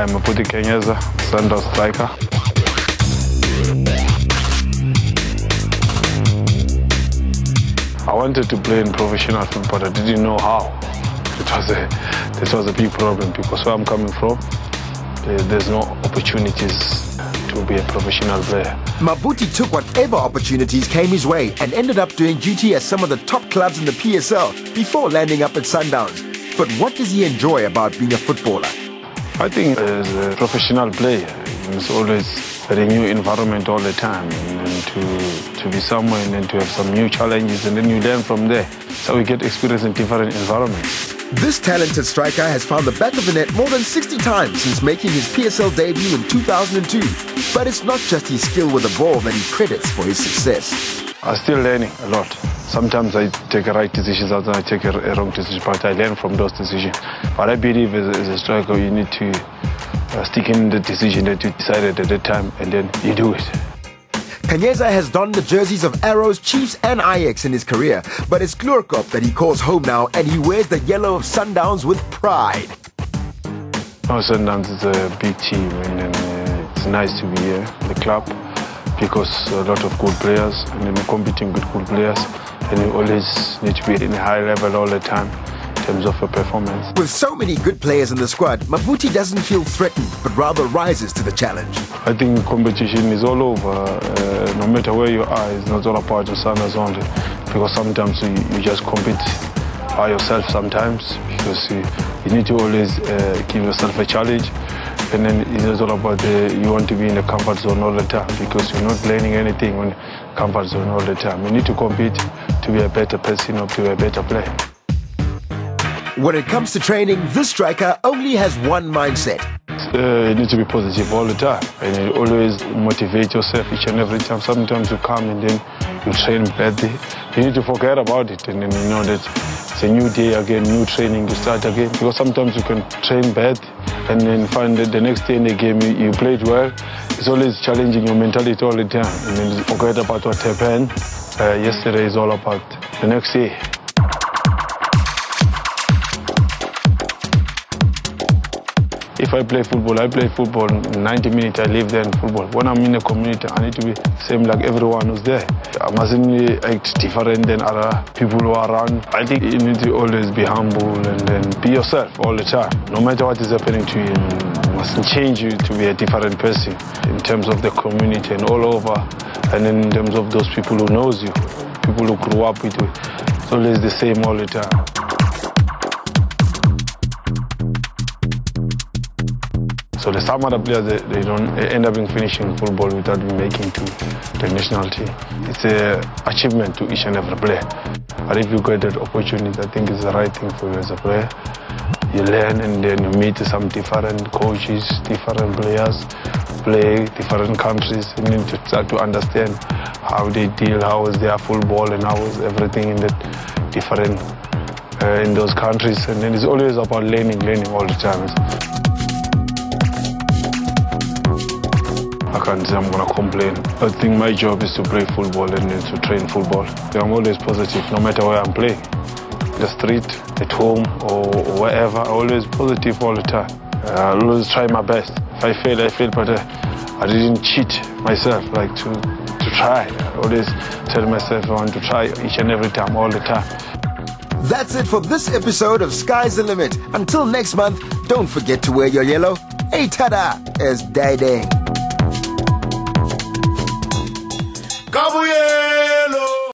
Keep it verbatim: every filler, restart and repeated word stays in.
I'm Maputi Kenyeza, Sundowns striker. I wanted to play in professional football, but I didn't know how. It was a, this was a big problem because where I'm coming from, there's no opportunities to be a professional player. Maputi took whatever opportunities came his way and ended up doing duty at some of the top clubs in the P S L before landing up at Sundowns. But what does he enjoy about being a footballer? I think as a professional player, it's always a new environment all the time, and then to, to be somewhere and then to have some new challenges, and then you learn from there. So we get experience in different environments. This talented striker has found the back of the net more than sixty times since making his P S L debut in two thousand two. But it's not just his skill with the ball that he credits for his success. I'm still learning a lot. Sometimes I take a right decision, sometimes I take a, a wrong decision, but I learn from those decisions. But I believe as, as a striker, you need to uh, stick in the decision that you decided at the time, and then you do it. Kenyeza has donned the jerseys of Arrows, Chiefs and Ajax in his career, but it's Gloorkop that he calls home now, and he wears the yellow of Sundowns with pride. Oh, Sundowns is a big team, and, and uh, it's nice to be here in the club because a lot of good players, and then competing with good players, and you always need to be in a high level all the time in terms of your performance. With so many good players in the squad, Maputi doesn't feel threatened, but rather rises to the challenge. I think competition is all over. Uh, no matter where you are, it's not all about the Sundowns only. Because sometimes you, you just compete by yourself sometimes, because you, you need to always uh, give yourself a challenge. And then it's all about the, you want to be in the comfort zone all the time, because you're not learning anything in comfort zone all the time. You need to compete to be a better person or to be a better player. When it comes to training, this striker only has one mindset. Uh, you need to be positive all the time, and you always motivate yourself each and every time. Sometimes you come and then you train badly. You need to forget about it, and then you know that it's a new day again, new training, you start again. Because sometimes you can train bad and then find that the next day in the game you, you played well. It's always challenging your mentality all the time, and then you forget about what happened. Uh, yesterday is all about the next day. If I play football, I play football. ninety minutes, I live there in football. When I'm in a community, I need to be same like everyone who's there. I mustn't act different than other people who are around. I think you need to always be humble and then be yourself all the time. No matter what is happening to you, it mustn't change you to be a different person in terms of the community and all over, and in terms of those people who knows you, people who grew up with you. It's always the same all the time. So the some other players, they, they don't they end up in finishing football without making to the national team. It's an achievement to each and every player. But if you get that opportunity, I think it's the right thing for you as a player. You learn and then you meet some different coaches, different players, play different countries, and then to start to understand how they deal, how is their football and how is everything in that different uh, in those countries. And then it's always about learning, learning all the time. I can't say I'm going to complain. I think my job is to play football and then to train football. I'm always positive, no matter where I'm playing. The street, at home, or wherever, I'm always positive all the time. I always try my best. If I fail, I fail, but uh, I didn't cheat myself, like to, to try. I always tell myself I want to try each and every time, all the time. That's it for this episode of Sky's the Limit. Until next month, don't forget to wear your yellow. Hey, tada, as Daideng.